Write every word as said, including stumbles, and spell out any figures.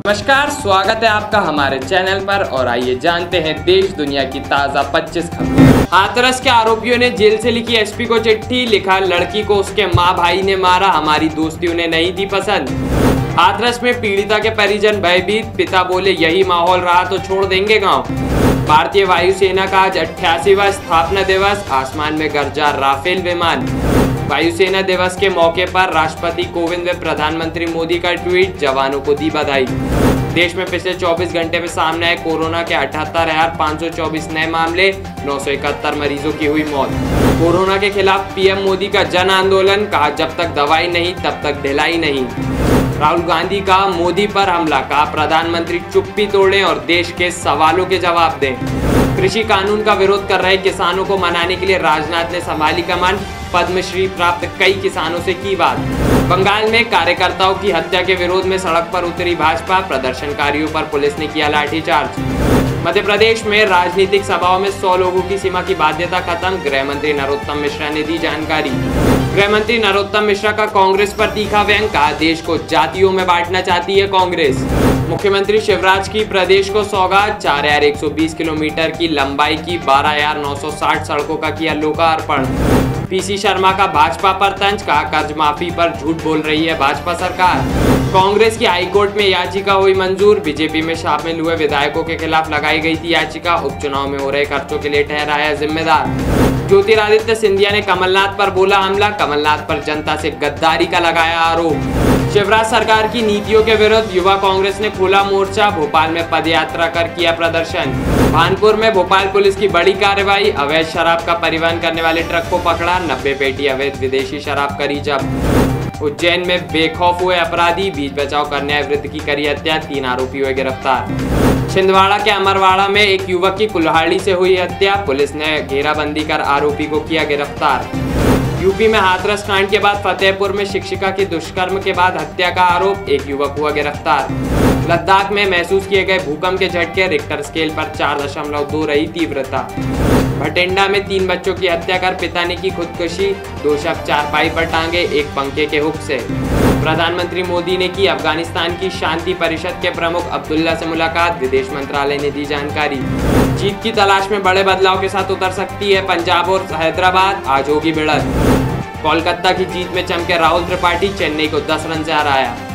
नमस्कार, स्वागत है आपका हमारे चैनल पर और आइए जानते हैं देश दुनिया की ताज़ा पच्चीस खबरें। हाथरस के आरोपियों ने जेल से लिखी एसपी को चिट्ठी, लिखा लड़की को उसके माँ भाई ने मारा, हमारी दोस्ती उन्हें नहीं थी पसंद। हाथरस में पीड़िता के परिजन भयभीत, पिता बोले यही माहौल रहा तो छोड़ देंगे गाँव। भारतीय वायुसेना का आज अट्ठासीवां स्थापना दिवस, आसमान में गरजा राफेल विमान। वायुसेना दिवस के मौके पर राष्ट्रपति कोविंद व प्रधानमंत्री मोदी का ट्वीट, जवानों को दी बधाई। देश में पिछले चौबीस घंटे में सामने आए कोरोना के अठहत्तर हजार पाँच सौ चौबीस नए मामले, नौ सौ इकहत्तर मरीजों की हुई मौत। कोरोना के खिलाफ पीएम मोदी का जन आंदोलन, कहा जब तक दवाई नहीं तब तक ढिलाई नहीं। राहुल गांधी का मोदी पर हमला, कहा प्रधानमंत्री चुप्पी तोड़ें और देश के सवालों के जवाब दें। कृषि कानून का विरोध कर रहे किसानों को मनाने के लिए राजनाथ ने संभाली कमान, पद्मश्री प्राप्त कई किसानों से की बात। बंगाल में कार्यकर्ताओं की हत्या के विरोध में सड़क पर उतरी भाजपा, प्रदर्शनकारियों पर पुलिस ने किया लाठीचार्ज। मध्य प्रदेश में राजनीतिक सभाओं में सौ लोगों की सीमा की बाध्यता खत्म, गृह मंत्री नरोत्तम मिश्रा ने दी जानकारी। गृह मंत्री नरोत्तम मिश्रा का कांग्रेस पर तीखा व्यंग, कहा देश को जातियों में बांटना चाहती है कांग्रेस। मुख्यमंत्री शिवराज की प्रदेश को सौगात, चार हजार एक सौ बीस किलोमीटर की लंबाई की बारह हजार नौ सौ साठ सड़कों का किया लोकार्पण। पीसी शर्मा का भाजपा पर तंज, कहा कर्ज माफी पर झूठ बोल रही है भाजपा सरकार। कांग्रेस की हाईकोर्ट में याचिका हुई मंजूर, बीजेपी में शामिल हुए विधायकों के खिलाफ लगाई गई थी याचिका, उपचुनाव में हो रहे खर्चों के लिए ठहराया जिम्मेदार। ज्योतिरादित्य सिंधिया ने कमलनाथ पर बोला हमला, कमलनाथ पर जनता से गद्दारी का लगाया आरोप। शिवराज सरकार की नीतियों के विरुद्ध युवा कांग्रेस ने खोला मोर्चा, भोपाल में पदयात्रा कर किया प्रदर्शन। भानपुर में भोपाल पुलिस की बड़ी कार्रवाई, अवैध शराब का परिवहन करने वाले ट्रक को पकड़ा, नब्बे पेटी अवैध विदेशी शराब करी जब्त। उज्जैन में बेखौफ हुए अपराधी, बीच बचाव करने आए वृद्ध की करी हत्या, तीन आरोपी हुए गिरफ्तार। छिंदवाड़ा के अमरवाड़ा में एक युवक की कुल्हाड़ी से हुई हत्या, पुलिस ने घेराबंदी कर आरोपी को किया गिरफ्तार। यूपी में हाथरस कांड के बाद फतेहपुर में शिक्षिका की दुष्कर्म के बाद हत्या का आरोप, एक युवक हुआ गिरफ्तार। लद्दाख में महसूस किए गए भूकंप के झटके, रिक्टर स्केल पर चार दशमलव दो रही तीव्रता। भटिंडा में तीन बच्चों की हत्या कर पिता ने की खुदकुशी, दो शव चारपाई पर टांगे, एक पंखे के हुक से। प्रधानमंत्री मोदी ने की अफगानिस्तान की शांति परिषद के प्रमुख अब्दुल्ला से मुलाकात, विदेश मंत्रालय ने दी जानकारी। जीत की तलाश में बड़े बदलाव के साथ उतर सकती है पंजाब और हैदराबाद, आज होगी भिड़ंत। कोलकाता की जीत में चमके राहुल त्रिपाठी, चेन्नई को दस रन से हराया।